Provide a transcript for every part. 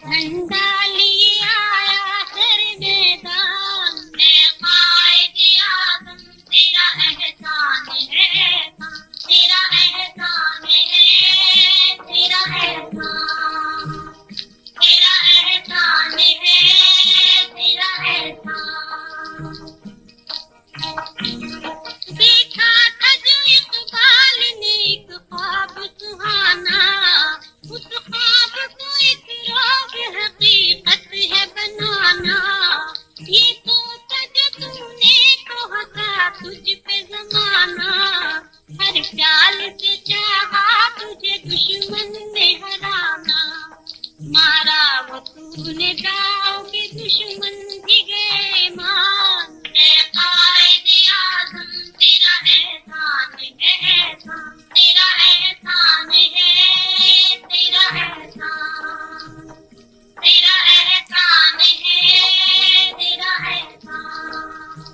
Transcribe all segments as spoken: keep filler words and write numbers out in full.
झंडा लिए आया तेरे मैदान में, कायदे आज़म तेरा एहसान है, तेरा एहसान है, तेरा एहसान, तेरा एहसान है, तेरा एहसान। देखा था जो इकबाल ने एक ख्वाब सुहाना, उस ख्वाब को एक रोज़ हकीकत है बनाना। ये सोचा जो तूने कहता तुझ पे ज़माना, हर चाल से चाहा तुझे दुश्मन ने हराना। मारा वो तूने दाव के दुश्मन भी गए मान, कायदे आज़म तेरा एहसान है, एहसान, तेरा एहसान है, तेरा एहसान, तेरा एहसान है, तेरा एहसान।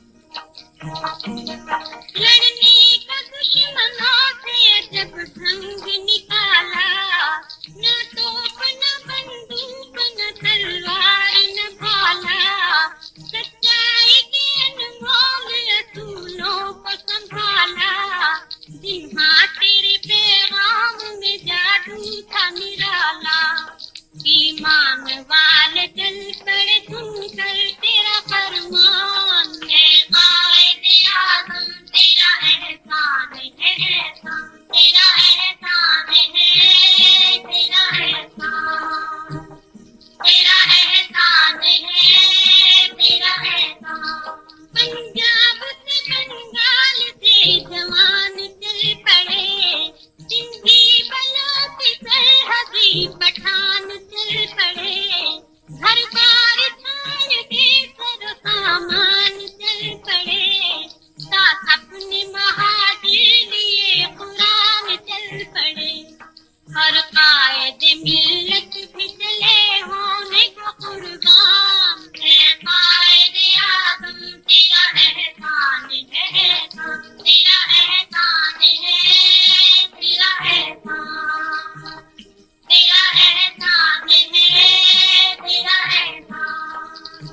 लड़ने का दुश्मनों से जब ढंग निकाला, न तोप न बंदूक न तलवार न भाला, सच्चाई के अनमोल असूलों को संभाला। जिन्हा तेरे पैगाम में जादू था निराला, ईमान वाले चल पड़े सुनकर तेरा फरमान है, कायदे आज़म तेरा एहसान है, एहसान, तेरा एहसान है, तेरा एहसान, तेरा एहसान है, तेरा एहसान। पंजाब से बंगाल से जवान चल पड़े, सिंधी बलोच सरहदी पठान चल पड़े, घर बार छोड़ के सर सामान चल पड़े, साथ अपने महाजिर लिए कुरान चल पड़े। हर कायदे मिल्लत भी चले होने को कुर्बान है, कायदे आज़म तेरा एहसान है, एहसान, तेरा एहसान है, तेरा एहसान, तेरा एहसान है, तेरा एहसान।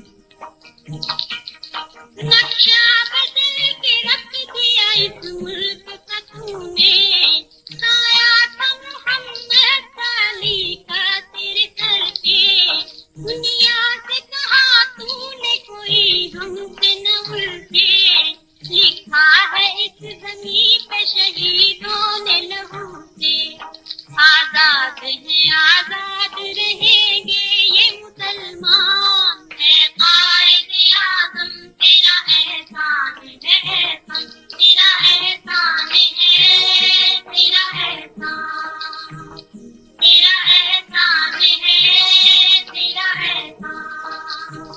नक्शा बदल के रख दिया इस मुल्क का तूने, आया था मोहम्मद अली का तेरे सर पे। दुनिया से कहा तूने कोई हमसे न उलझे, लिखा है इस ज़मीं पे शहीदों ने लहू से। आजाद हैं आजाद रहेंगे ये मुसलमान है, कायदे आज़म तेरा एहसान है, एहसान, तेरा एहसान है, तेरा एहसान, तेरा एहसान है, तेरा एहसान।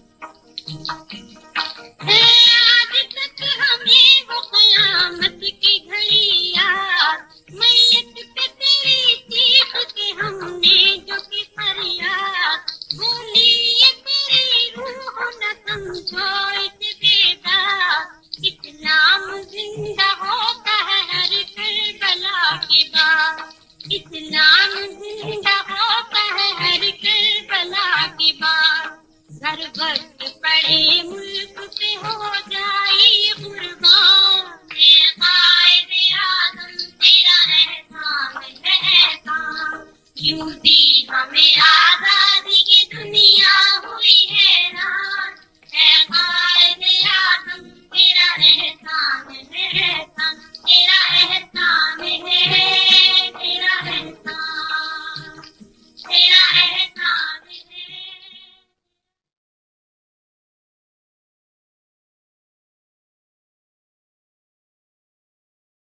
है आज तक हमें वो क़यामत की घड़ी याद, मैयत पे तेरी चीख के हमने जो कि फरियाद, बोली ये तेरी रूह न समझो इसे बेदाग, इस्लाम जिंदा होता है हर करबला के बाद, इस्लाम जिंदा होता है हर करबला के बाद। घर वक्त पड़े मुल्क पे हो जाए कुर्बान है, कायदे आज़म तेरा एहसान है, एहसान। यूं दी हमें आजादी की दुनिया हुई है